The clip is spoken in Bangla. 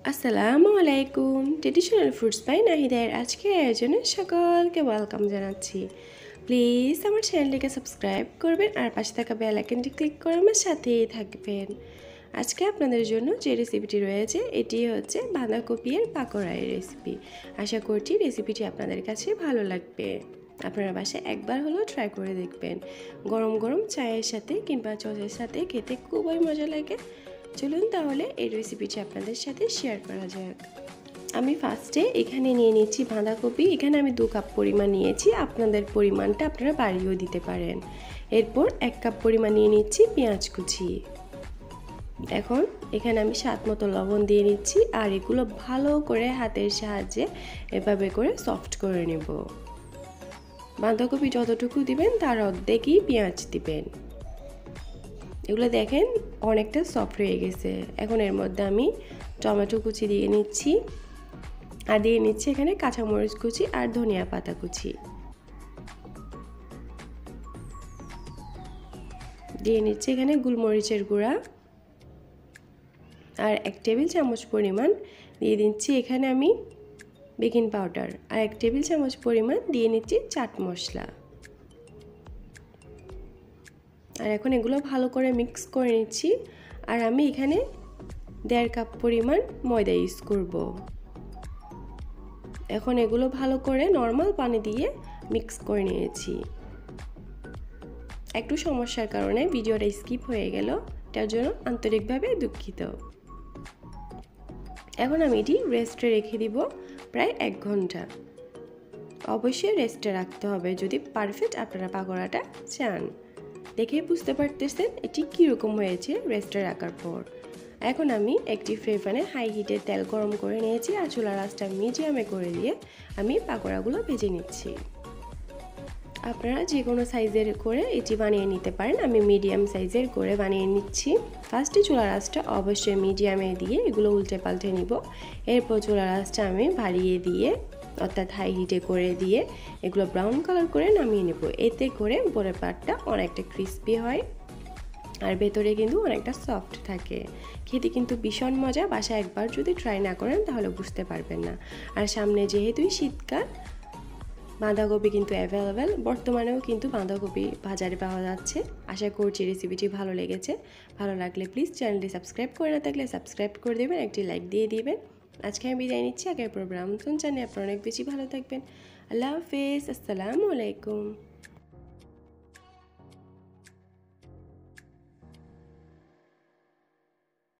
আসসালামু আলাইকুম। ট্রেডিশনাল ফুডস বাই নাহিদের আজকের আয়োজনে সকলকে ওয়েলকাম জানাচ্ছি। প্লিজ আমার চ্যানেলটিকে সাবস্ক্রাইব করবেন আর পাশে থাকা বেল আইকনটি ক্লিক করে আমার সাথেই থাকবেন। আজকে আপনাদের জন্য যে রেসিপিটি রয়েছে এটি হচ্ছে বাঁধাকপির পাকোড়ার রেসিপি। আশা করছি রেসিপিটি আপনাদের কাছে ভালো লাগবে। আপনারা বাসায় একবার হলেও ট্রাই করে দেখবেন। গরম গরম চায়ের সাথে কিংবা চচের সাথে খেতে খুবই মজা লাগে। চলুন তাহলে এই রেসিপিটি আপনাদের সাথে শেয়ার করা যাক। আমি ফার্স্টে এখানে নিয়ে নিচ্ছি বাঁধাকপি। এখানে আমি 2 কাপ পরিমাণ নিয়েছি, আপনাদের পরিমাণটা আপনারা বাড়িয়েও দিতে পারেন। এরপর 1 কাপ পরিমাণ নিয়ে নিচ্ছি পেঁয়াজ কুচি। এখন এখানে আমি স্বাদ মতো লবণ দিয়ে নিচ্ছি আর এগুলো ভালো করে হাতের সাহায্যে এভাবে করে সফট করে নেব। বাঁধাকপি যতটুকু দিবেন তার অর্ধেকই পেঁয়াজ দিবেন। এগুলো দেখেন অনেকটা সফট হয়ে গেছে। এখন এর মধ্যে আমি টমেটো কুচি দিয়ে নিচ্ছি আর দিয়ে নিচ্ছি এখানে কাঁচামরিচ কুচি আর ধনিয়া পাতা কুচি। দিয়ে নিচ্ছি এখানে গোলমরিচের গুঁড়া আর 1 টেবিল চামচ পরিমাণ দিয়ে দিচ্ছি এখানে আমি বেকিং পাউডার আর 1 টেবিল চামচ পরিমাণ দিয়ে নিচ্ছি চাট মশলা। আর এখন এগুলো ভালো করে মিক্স করে নিচ্ছি। আর আমি এখানে 1.5 কাপ পরিমাণ ময়দা ইউজ করব। এখন এগুলো ভালো করে নর্মাল পানি দিয়ে মিক্স করে নিয়েছি। একটু সমস্যার কারণে ভিডিওটা স্কিপ হয়ে গেল, তার জন্য আন্তরিকভাবে দুঃখিত। এখন আমি এটি রেস্টে রেখে দিব প্রায় 1 ঘন্টা। অবশ্যই রেস্টে রাখতে হবে যদি পারফেক্ট আপনারা পাকোড়াটা চান। দেখে বুঝতে পারতেছেন এটি কীরকম হয়েছে রেস্টে রাখার পর। এখন আমি একটি ফ্রাই প্যানে হাই হিটে তেল গরম করে নিয়েছি আর চুলার আঁচটা মিডিয়ামে করে দিয়ে আমি পাকোড়াগুলো ভেজে নিচ্ছি। আপনারা যে কোনো সাইজের করে এটি বানিয়ে নিতে পারেন। আমি মিডিয়াম সাইজের করে বানিয়ে নিচ্ছি। ফার্স্টে চুলার আঁচটা অবশ্যই মিডিয়ামে দিয়ে এগুলো উল্টে পাল্টে নিব। এরপর চুলার আঁচটা আমি বাড়িয়ে দিয়ে অর্থাৎ হাই হিটে করে দিয়ে এগুলো ব্রাউন কালার করে নামিয়ে নেব। এতে করে উপরের পার্টটা অনেকটা ক্রিস্পি হয় আর ভেতরে কিন্তু অনেকটা সফট থাকে। খেতে কিন্তু ভীষণ মজা। বাসায় একবার যদি ট্রাই না করেন তাহলে বুঝতে পারবেন না। আর সামনে যেহেতুই শীতকাল, বাঁধাকপি কিন্তু অ্যাভেলেবেল। বর্তমানেও কিন্তু বাঁধাকপি বাজারে পাওয়া যাচ্ছে। আশা করছি রেসিপিটি ভালো লেগেছে। ভালো লাগলে প্লিজ চ্যানেলটি সাবস্ক্রাইব করে না থাকলে সাবস্ক্রাইব করে দেবেন, একটি লাইক দিয়ে দিবেন। আজকে আমি বিদায় নিচ্ছি। আগের প্রোগ্রাম জানিয়ে আপনারা অনেক বেশি ভালো থাকবেন। আল্লাহ হাফেজ। আসসালামু আলাইকুম।